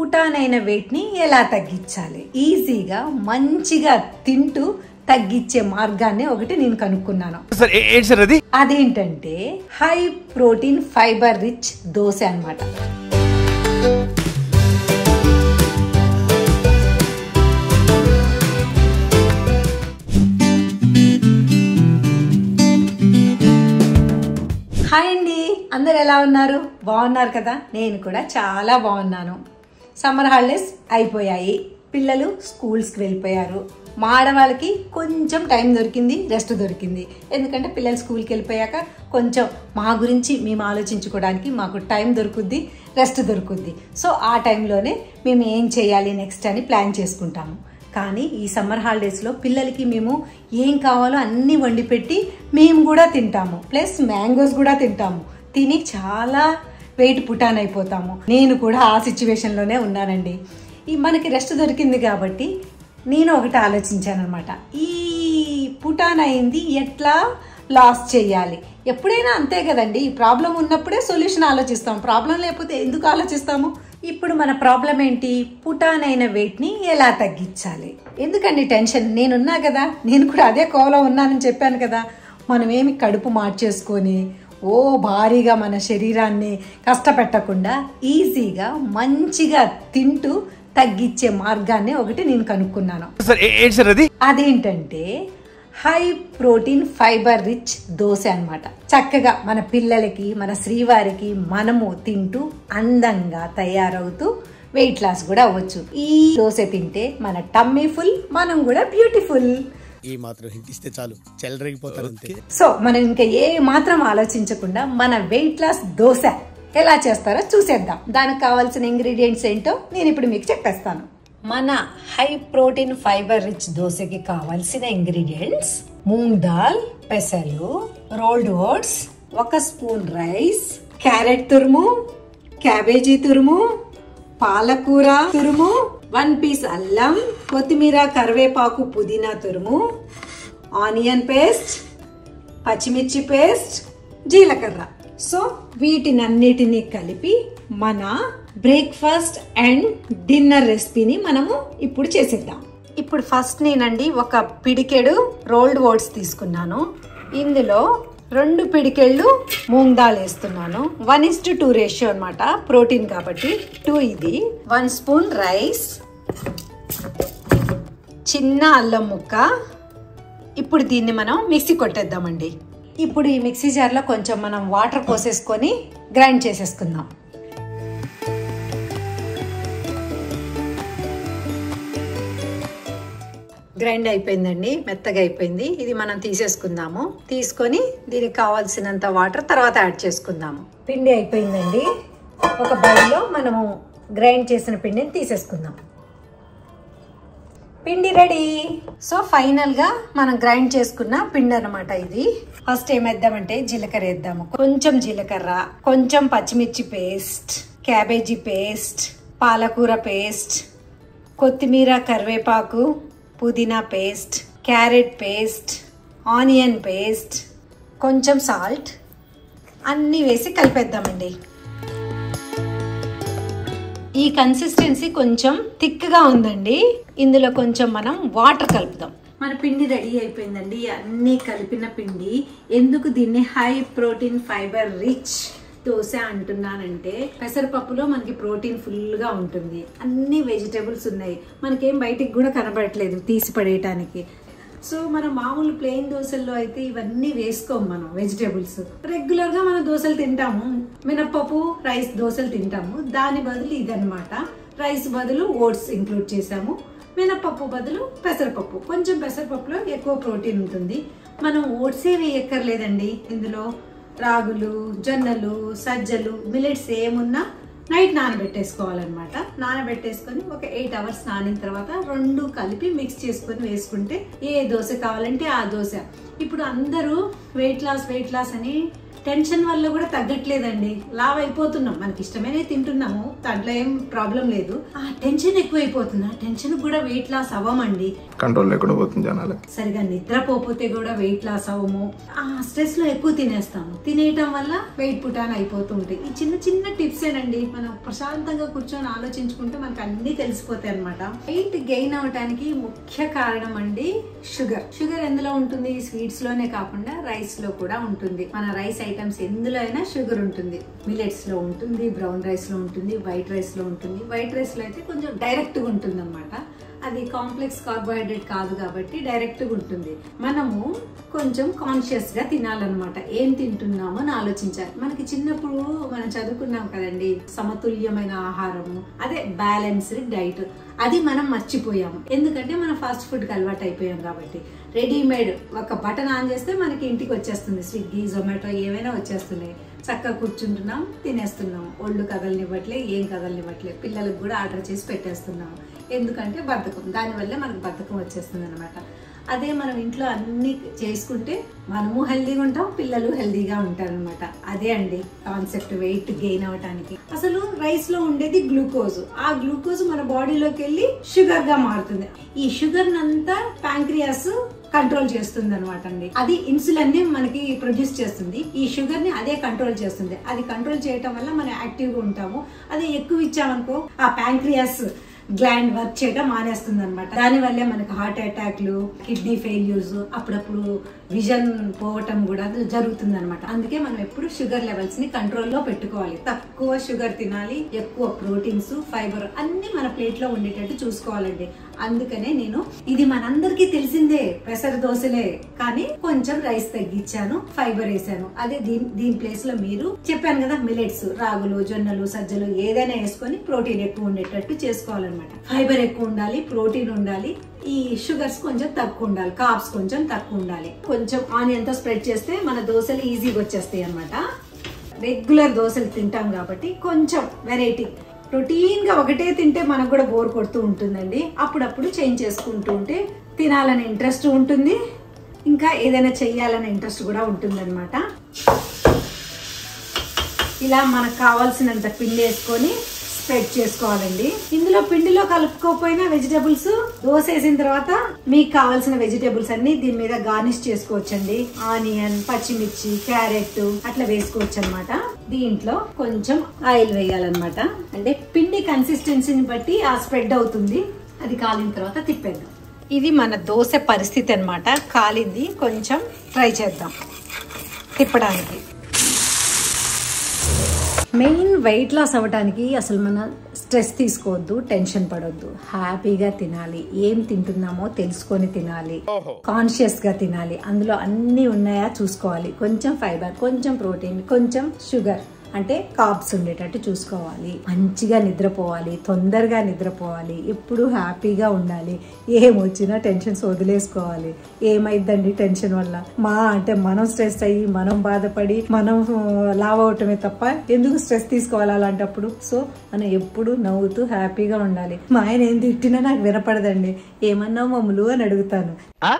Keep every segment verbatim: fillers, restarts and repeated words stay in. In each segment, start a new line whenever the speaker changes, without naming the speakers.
పుటానైన wait ని ఎలా తగ్గించాలి, ఈజీగా మంచిగా తింటూ తగ్గించే మార్గాన్ని ఒకటి నేను కనుక్కున్నాను. అదేంటంటే high protein fibre rich dosa అన్నమాట. హాయ్ అండి, అందరు ఎలా ఉన్నారు? బాగున్నారు కదా? నేను కూడా చాలా బాగున్నాను. సమ్మర్ హాలిడేస్ అయిపోయాయి, పిల్లలు స్కూల్స్కి వెళ్ళిపోయారు. మా ఆడవాళ్ళకి కొంచెం టైం దొరికింది, రెస్ట్ దొరికింది. ఎందుకంటే పిల్లలు స్కూల్కి వెళ్ళిపోయాక కొంచెం మా గురించి మేము ఆలోచించుకోవడానికి మాకు టైం దొరుకుద్ది, రెస్ట్ దొరుకుద్ది. సో ఆ టైంలోనే మేము ఏం చేయాలి నెక్స్ట్ అని ప్లాన్ చేసుకుంటాము. కానీ ఈ సమ్మర్ హాలిడేస్లో పిల్లలకి మేము ఏం కావాలో అన్నీ వండి పెట్టి మేము కూడా తింటాము, ప్లస్ మ్యాంగోస్ కూడా తింటాము. తిని చాలా వెయిట్ పుటాన్ అయిపోతాము. నేను కూడా ఆ సిచ్యువేషన్లోనే ఉన్నానండి. ఈ మనకి రెస్ట్ దొరికింది కాబట్టి నేను ఒకటి ఆలోచించాను అనమాట. ఈ పుటాన్ అయింది ఎట్లా లాస్ చేయాలి? ఎప్పుడైనా అంతే కదండి, ఈ ప్రాబ్లం ఉన్నప్పుడే సొల్యూషన్ ఆలోచిస్తాం, ప్రాబ్లం లేకపోతే ఎందుకు ఆలోచిస్తాము? ఇప్పుడు మన ప్రాబ్లం ఏంటి? పుటాన్ అయిన వెయిట్ ని ఎలా తగ్గించాలి? ఎందుకండి టెన్షన్? నేనున్నా కదా, నేను కూడా అదే కోవలో ఉన్నానని చెప్పాను కదా. మనం ఏమి కడుపు మార్చేసుకొని ఓ భారీగా మన శరీరాన్ని కష్టపెట్టకుండా ఈజీగా మంచిగా తింటూ తగ్గించే మార్గాన్ని ఒకటి నేను కనుక్కున్నాను. అదేంటంటే high protein fibre rich dosa అన్నమాట. చక్కగా మన పిల్లలకి, మన శ్రీవారికి మనము తింటూ అందంగా తయారవుతూ వెయిట్ లాస్ కూడా అవ్వచ్చు. ఈ దోశ తింటే మన టమ్మీ ఫుల్, మనం కూడా బ్యూటిఫుల్.
ఈ మాత్రం హింటిస్తే చాలు, చెలరేగిపోతారు అంతే.
సో మనం ఇంకా ఏ మాత్రం ఆలోచించకుండా మన వెయిట్ లాస్ దోశ ఎలా చేస్తారో చూసేద్దాం. దానికి కావాల్సిన ఇంగ్రీడియంట్స్ ఏంటో నేను ఇప్పుడు మీకు చెప్పేస్తాను. మన హై ప్రోటీన్ ఫైబర్ రిచ్ దోశకి కావాల్సిన ఇంగ్రీడియంట్స్: మూంగ్ దాల్, పెసలు, రోల్డ్ ఓట్స్, ఒక స్పూన్ రైస్, క్యారెట్ తురుము, క్యాబేజీ తురుము, పాలకూర తురుము, వన్ పీస్ అల్లం, కొత్తిమీర, కరివేపాకు, పుదీనా తురుము, ఆనియన్ పేస్ట్, పచ్చిమిర్చి పేస్ట్, జీలకర్ర. సో వీటినన్నిటినీ కలిపి మన బ్రేక్ఫాస్ట్ అండ్ డిన్నర్ రెసిపీని మనము ఇప్పుడు చేసేద్దాం. ఇప్పుడు ఫస్ట్ నేనండి ఒక పిడికెడు రోల్డ్ ఓట్స్ తీసుకున్నాను. ఇందులో రెండు పిడికెళ్ళు మూంగ్ దాల్ వేస్తున్నాను. One is to two ratio అనమాట, ప్రోటీన్ కాబట్టి టూ ఇది. వన్ స్పూన్ రైస్, చిన్న అల్లం ముక్క. ఇప్పుడు దీన్ని మనం మిక్సీ కొట్టేద్దామండి. ఇప్పుడు ఈ మిక్సీ జార్లో కొంచెం మనం వాటర్ పోసేసుకొని గ్రైండ్ చేసేసుకుందాం. గ్రైండ్ అయిపోయిందండి, మెత్తగా అయిపోయింది. ఇది మనం తీసేసుకుందాము. తీసుకొని దీనికి కావాల్సినంత వాటర్ తర్వాత యాడ్ చేసుకుందాము. పిండి అయిపోయిందండి. ఒక బౌల్లో మనము గ్రైండ్ చేసిన పిండిని తీసేసుకుందాం. పిండి రెడీ. సో ఫైనల్ గా మనం గ్రైండ్ చేసుకున్న పిండి అనమాట ఇది. ఫస్ట్ ఏమేద్దామంటే జీలకర్ర వేద్దాము. కొంచెం జీలకర్ర, కొంచెం పచ్చిమిర్చి పేస్ట్, క్యాబేజీ పేస్ట్, పాలకూర పేస్ట్, కొత్తిమీర, కరివేపాకు, పుదీనా paste, carrot paste, onion paste, కొంచెం సాల్ట్ అన్నీ వేసి కలిపేద్దామండి. ఈ కన్సిస్టెన్సీ కొంచెం థిక్గా ఉందండి. ఇందులో కొంచెం మనం వాటర్ కలుపుదాం. మన పిండి రెడీ అయిపోయిందండి. అన్నీ కలిపిన పిండి. ఎందుకు దీన్ని high protein fibre rich dosa అంటున్నానంటే, పెసరపప్పులో మనకి ప్రోటీన్ ఫుల్గా ఉంటుంది. అన్ని వెజిటేబుల్స్ ఉన్నాయి, మనకేం బయటికి కూడా కనబడట్లేదు తీసి పడేయటానికి. సో మనం మామూలు ప్లెయిన్ దోశల్లో అయితే ఇవన్నీ వేసుకోము మనం వెజిటేబుల్స్. రెగ్యులర్ గా మనం దోశలు తింటాము, మినప్పప్పు రైస్ దోశలు తింటాము. దాని బదులు ఇదన్నమాట. రైస్ బదులు ఓట్స్ ఇంక్లూడ్ చేసాము, మినప్పప్పు బదులు పెసరపప్పు. కొంచెం పెసరపప్పులో ఎక్కువ ప్రోటీన్ ఉంటుంది. మనం ఓట్సే వేయక్కర్లేదండి. ఇందులో రాగులు, జొన్నలు, సజ్జలు, మిల్లెట్స్ ఏమున్నా నైట్ నానబెట్టేసుకోవాలన్నమాట. నానబెట్టేసుకొని ఒక ఎయిట్ అవర్స్ నానిన తర్వాత రెండు కలిపి మిక్స్ చేసుకొని వేసుకుంటే ఏ దోశ కావాలంటే ఆ దోశ. ఇప్పుడు అందరూ వెయిట్ లాస్ వెయిట్ లాస్ అని టెన్షన్ వల్ల కూడా తగ్గట్లేదండి, లావ్ అయిపోతున్నాం. మనకి ఇష్టమైనవి తింటున్నాము, దాంట్లో ఏం ప్రాబ్లం లేదు. ఆ టెన్షన్ ఎక్కువైపోతుంది, ఆ టెన్షన్ కూడా వెయిట్ లాస్ అవ్వమండి,
కంట్రోల్ లేకుండా పోతుంది జనాలు.
సరిగా నిద్రపోతే కూడా వెయిట్ లాస్ అవ్వము. ఆ స్ట్రెస్ లో ఎక్కువ తినేస్తాము, తినేయటం వల్ల వెయిట్ పుటాన్ అయిపోతూ ఉంటాయి. ఈ చిన్న చిన్న టిప్స్ ఏనండి, మనం ప్రశాంతంగా కూర్చొని ఆలోచించుకుంటే మనకు అన్ని తెలిసిపోతాయి అనమాట. వెయిట్ గెయిన్ అవడానికి ముఖ్య కారణం అండి షుగర్. షుగర్ ఎందులో ఉంటుంది? స్వీట్స్ లోనే కాకుండా రైస్ లో కూడా ఉంటుంది. మన రైస్ ఐటమ్స్ ఎందులో అయినా షుగర్ ఉంటుంది. మిల్లెట్స్ లో ఉంటుంది, బ్రౌన్ రైస్ లో ఉంటుంది, వైట్ రైస్ లో ఉంటుంది. వైట్ రైస్ లో అయితే కొంచెం డైరెక్ట్ గా ఉంటుంది అనమాట, అది కాంప్లెక్స్ కార్బోహైడ్రేట్ కాదు కాబట్టి డైరెక్ట్ గా ఉంటుంది. మనము కొంచెం కాన్షియస్ గా తినాలన్నమాట, ఏం తింటున్నామో అని ఆలోచించాలి. మనకి చిన్నప్పుడు మనం చదువుకున్నాం కదండి, సమతుల్యమైన ఆహారము, అదే బ్యాలెన్స్డ్ డైట్, అది మనం మర్చిపోయాము. ఎందుకంటే మనం ఫాస్ట్ ఫుడ్ కి అలవాటు అయిపోయాం కాబట్టి. రెడీమేడ్ ఒక బటన్ ఆన్ చేస్తే మనకి ఇంటికి వచ్చేస్తుంది, స్విగ్గీ, జొమాటో ఏమైనా వచ్చేస్తున్నాయి. చక్కగా కూర్చుంటున్నాం, తినేస్తున్నాం, ఒళ్ళు కదలనివ్వట్లే, ఏం కదలనివ్వట్లే, పిల్లలకు కూడా ఆర్డర్ చేసి పెట్టేస్తున్నాం. ఎందుకంటే బద్ధకం, దానివల్ల మనకు బద్ధకం వచ్చేస్తుంది అనమాట. అదే మనం ఇంట్లో అన్ని చేసుకుంటే మనము హెల్దీగా ఉంటాం, పిల్లలు హెల్దీగా ఉంటారు అనమాట. అదే అండి కాన్సెప్ట్ వెయిట్ గెయిన్ అవడానికి. అసలు రైస్ లో ఉండేది గ్లూకోజ్, ఆ గ్లూకోజ్ మన బాడీలోకి వెళ్ళి షుగర్ గా మారుతుంది. ఈ షుగర్ నంతా ప్యాంక్రియాస్ కంట్రోల్ చేస్తుంది అనమాట అండి. అది ఇన్సులిన్ ని మనకి ప్రొడ్యూస్ చేస్తుంది, ఈ షుగర్ ని అదే కంట్రోల్ చేస్తుంది. అది కంట్రోల్ చేయటం వల్ల మనం యాక్టివ్ గా ఉంటాము. అదే ఎక్కువ ఇచ్చామనుకో ఆ ప్యాంక్రియాస్ గ్లాండ్ వర్క్ చేయడం మానేస్తుంది అనమాట. దాని వల్లే మనకు హార్ట్ అటాక్లు, కిడ్నీ ఫెయిల్యూర్స్, అప్పుడప్పుడు విజన్ పోవటం కూడా జరుగుతుంది అనమాట. అందుకే మనం ఎప్పుడు షుగర్ లెవెల్స్ ని కంట్రోల్లో పెట్టుకోవాలి. తక్కువ షుగర్ తినాలి, ఎక్కువ ప్రోటీన్స్, ఫైబర్ అన్ని మన ప్లేట్ లో ఉండేటట్టు చూసుకోవాలండి. అందుకనే నేను, ఇది మనందరికీ తెలిసిందే, పెసర దోశలే, కానీ కొంచెం రైస్ తగ్గించాను, ఫైబర్ వేసాను. అదే దీని దీని ప్లేస్ లో మీరు చెప్పాను కదా, మిలెట్స్, రాగులు, జొన్నలు, సజ్జలు ఏదైనా వేసుకొని ప్రోటీన్ ఎక్కువ ఉండేటట్టు చేసుకోవాలన్నమాట. ఫైబర్ ఎక్కువ ఉండాలి, ప్రోటీన్ ఉండాలి, ఈ షుగర్స్ కొంచెం తక్కువ ఉండాలి, కార్బ్స్ కొంచెం తక్కువ ఉండాలి. కొంచెం ఆనియన్ తో స్ప్రెడ్ చేస్తే మన దోశలు ఈజీగా వచ్చేస్తాయి అనమాట. రెగ్యులర్ దోశలు తింటాం కాబట్టి కొంచెం వెరైటీ, రొటీన్ గా ఒకటే తింటే మనకు కూడా బోర్ కొడుతూ ఉంటుందండి. అప్పుడప్పుడు చేంజ్ చేసుకుంటూ ఉంటే తినాలనే ఇంట్రెస్ట్ ఉంటుంది, ఇంకా ఏదైనా చెయ్యాలనే ఇంట్రెస్ట్ కూడా ఉంటుంది అనమాట. ఇలా మనకు కావాల్సినంత పిండి వేసుకొని స్ప్రెడ్ చేసుకోవాలండి. ఇందులో పిండిలో కలుపుకోకపోయినా వెజిటేబుల్స్ దోశ వేసిన తర్వాత మీకు కావాల్సిన వెజిటేబుల్స్ అన్ని దీని మీద గార్నిష్ చేసుకోవచ్చండి. ఆనియన్, పచ్చిమిర్చి, క్యారెట్ అట్లా వేసుకోవచ్చు అనమాట. దీంట్లో కొంచెం ఆయిల్ వేయాలన్నమాట, అంటే పిండి కన్సిస్టెన్సీని బట్టి ఆ స్ప్రెడ్ అవుతుంది. అది కాలిన తర్వాత తిప్పేద్దాం. ఇది మన దోశ పరిస్థితి అనమాట. కాలింది, కొంచెం ట్రై చేద్దాం తిప్పడానికి. మెయిన్ వెయిట్ లాస్ అవ్వడానికి అసలు మన స్ట్రెస్ తీసుకోవద్దు, టెన్షన్ పడొద్దు, హ్యాపీగా తినాలి, ఏం తింటున్నామో తెలుసుకొని తినాలి, కాన్షియస్ గా తినాలి, అందులో అన్ని ఉన్నాయా చూసుకోవాలి. కొంచెం ఫైబర్, కొంచెం ప్రోటీన్, కొంచెం షుగర్ అంటే కార్బ్స్ ఉండేటట్టు చూసుకోవాలి. మంచిగా నిద్రపోవాలి, తొందరగా నిద్రపోవాలి, ఎప్పుడు హ్యాపీగా ఉండాలి, ఏమొచ్చినా టెన్షన్స్ వదిలేసుకోవాలి. ఏమైందండి టెన్షన్ వల్ల? మా అంటే మనం స్ట్రెస్ అయ్యి, మనం బాధపడి, మనం లావ్ అవటమే తప్ప ఎందుకు స్ట్రెస్ తీసుకోవాలి అలాంటప్పుడు? సో మనం ఎప్పుడు నవ్వుతూ హ్యాపీగా ఉండాలి. మా ఆయన ఏం తిట్టినా నాకు వినపడదండి, ఏమన్నా మమ్ములు అని అడుగుతాను,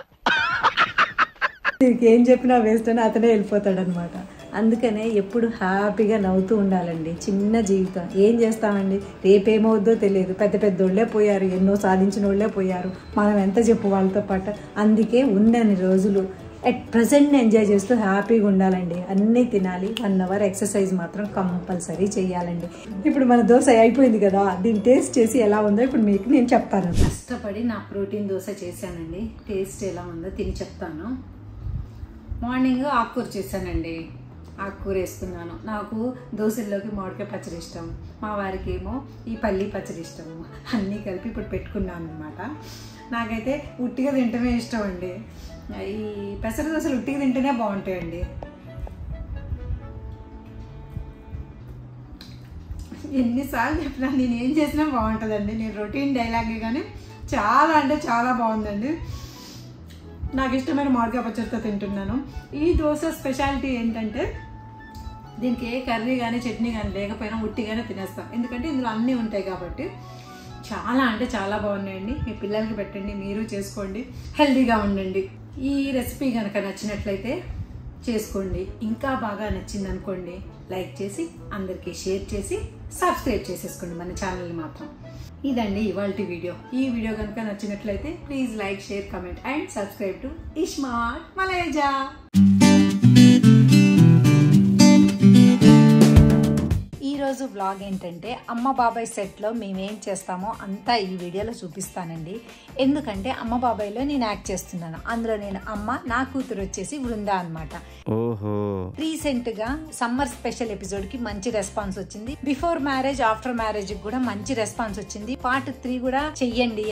ఏం చెప్పినా వేస్ట్ అని అతనే వెళ్ళిపోతాడు అనమాట. అందుకనే ఎప్పుడు హ్యాపీగా నవ్వుతూ ఉండాలండి. చిన్న జీవితం, ఏం చేస్తామండి, రేపేమవుద్దో తెలియదు. పెద్ద పెద్దోళ్లే పోయారు, ఎన్నో సాధించిన వాళ్ళే పోయారు, మనం ఎంత చెప్పు వాళ్ళతో పాటు. అందుకే ఉన్నన్ని రోజులు ఎట్ ప్రజెంట్ ఎంజాయ్ చేస్తూ హ్యాపీగా ఉండాలండి. అన్నీ తినాలి, వన్ అవర్ ఎక్సర్సైజ్ మాత్రం కంపల్సరీ చేయాలండి. ఇప్పుడు మన దోశ అయిపోయింది కదా, దీన్ని టేస్ట్ చేసి ఎలా ఉందో ఇప్పుడు మీకు నేను చెప్తాను. కష్టపడి నా ప్రోటీన్ దోశ చేశానండి, టేస్ట్ ఎలా ఉందో తిని చెప్తాను. మార్నింగ్ ఆకుకూర చేశానండి, ఆకుకూర వేసుకున్నాను. నాకు దోశల్లోకి మామిడికాయ పచ్చడి ఇష్టం, మా వారికి ఏమో ఈ పల్లి పచ్చడి ఇష్టము, అన్నీ కలిపి ఇప్పుడు పెట్టుకున్నాను అనమాట. నాకైతే ఉట్టిగా తింటమే ఇష్టం అండి. ఈ పెసర దోశలు ఉట్టిగా తింటేనే బాగుంటాయండి. ఎన్నిసార్లు చెప్పినా నేను ఏం చేసినా బాగుంటుందండి. నేను రొటీన్ డైలాగే కానీ చాలా అంటే చాలా బాగుందండి. నాకు ఇష్టమైన మామిడికాయ పచ్చడితో తింటున్నాను. ఈ దోశ స్పెషాలిటీ ఏంటంటే దీనికి ఏ కర్రీ కానీ చట్నీ కానీ లేకపోయినా ఉట్టిగానే తినేస్తాం, ఎందుకంటే ఇందులో అన్నీ ఉంటాయి కాబట్టి. చాలా అంటే చాలా బాగున్నాయండి. మీ పిల్లలకి పెట్టండి, మీరు చేసుకోండి, హెల్తీగా ఉండండి. ఈ రెసిపీ కనుక నచ్చినట్లయితే చేసుకోండి. ఇంకా బాగా నచ్చింది అనుకోండి లైక్ చేసి అందరికీ షేర్ చేసి సబ్స్క్రైబ్ చేసేసుకోండి మన ఛానల్ని మాత్రం. ఇదండి ఇవాల్టి వీడియో. ఈ వీడియో కనుక నచ్చినట్లయితే please like, share, comment and subscribe to ismart Malaija. ఈరోజు వ్లాగ్ ఏంటంటే అమ్మ బాబాయ్ సెట్లో మేమేం చేస్తామో అంతా ఈ వీడియోలో చూపిస్తానండి. ఎందుకంటే అమ్మ బాబాయ్లో నేను యాక్ట్ చేస్తున్నాను. అందులో నేను అమ్మ, నా కూతురు వచ్చేసి వృందా అనమాట.
ఓహో,
రీసెంట్ గా సమ్మర్ స్పెషల్ ఎపిసోడ్ కి మంచి రెస్పాన్స్ వచ్చింది. బిఫోర్ మ్యారేజ్, ఆఫ్టర్ మ్యారేజ్ కూడా మంచి రెస్పాన్స్ వచ్చింది. పార్ట్ త్రీ కూడా చెయ్యండి.